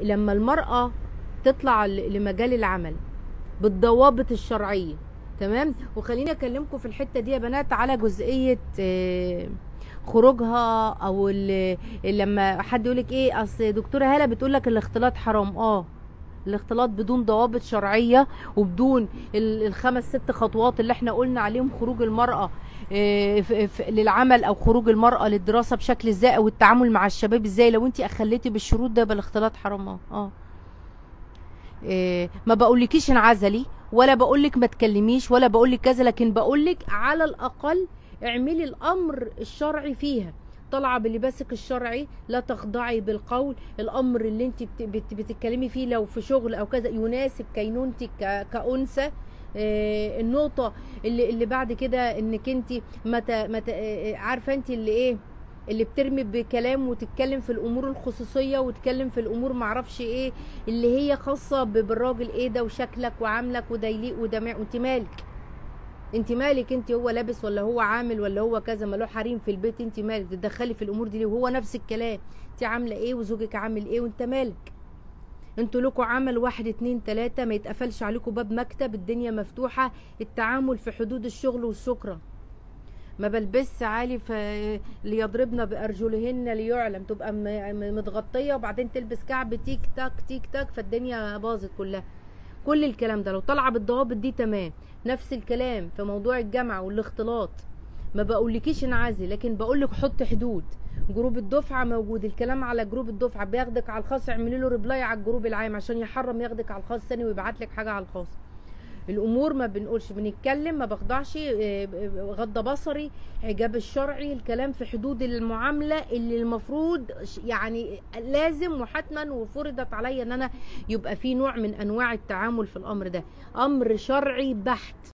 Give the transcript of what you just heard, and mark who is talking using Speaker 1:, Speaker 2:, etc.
Speaker 1: لما المرأة تطلع لمجال العمل بالضوابط الشرعية، تمام. وخليني اكلمكم في الحتة دي يا بنات على جزئية خروجها، او لما حد يقولك ايه اصل دكتورة هالة بتقولك الاختلاط حرام. الاختلاط بدون ضوابط شرعية وبدون الخمس ست خطوات اللي احنا قلنا عليهم، خروج المرأة للعمل او خروج المرأة للدراسة بشكل ازاي، او التعامل مع الشباب ازاي، لو انت اخليتي بالشروط ده بالاختلاط حرام. ما بقولكيش انعزلي، ولا بقولك ما تكلميش، ولا بقولك كذا، لكن بقولك على الاقل اعملي الامر الشرعي فيها. طالعه بلباسك الشرعي، لا تخضعي بالقول. الامر اللي انت بتتكلمي فيه لو في شغل او كذا يناسب كينونتك كأنثى. النقطه اللي بعد كده انك انت عارفه انت اللي ايه، اللي بترمي بكلام وتتكلم في الامور الخصوصيه وتتكلم في الامور معرفش ايه اللي هي خاصه بالراجل، ايه ده وشكلك وعاملك وده يليق وده انت مالك؟ انت مالك؟ انت هو لابس ولا هو عامل ولا هو كذا، ما له حريم في البيت، انت مالك تتدخلي في الامور دي ليه؟ وهو نفس الكلام، انت عامله ايه وزوجك عامل ايه وانت مالك؟ انتوا لكم عمل 1 2 3، ما يتقفلش عليكم باب مكتب، الدنيا مفتوحه، التعامل في حدود الشغل والشكرا. ما بلبسش عالي ليضربن بارجلهن ليعلم، تبقى متغطيه وبعدين تلبس كعب تيك تاك تيك تاك، فالدنيا باظت كلها. كل الكلام ده لو طالعه بالضوابط دي تمام. نفس الكلام في موضوع الجامعه والاختلاط، ما بقولكيش انعزلي، لكن بقولك حط حدود. جروب الدفعه موجود، الكلام على جروب الدفعه، بياخدك على الخاص اعملي له ريبلاي على الجروب العام عشان يحرم ياخدك على الخاص ثاني ويبعت لك حاجه على الخاص. الامور ما بنقولش، بنتكلم، ما بخضعش، غض بصري، حجاب الشرعي، الكلام في حدود المعامله اللي المفروض يعني لازم وحتما وفرضت عليا ان انا يبقى في نوع من انواع التعامل في الامر ده. امر شرعي بحت.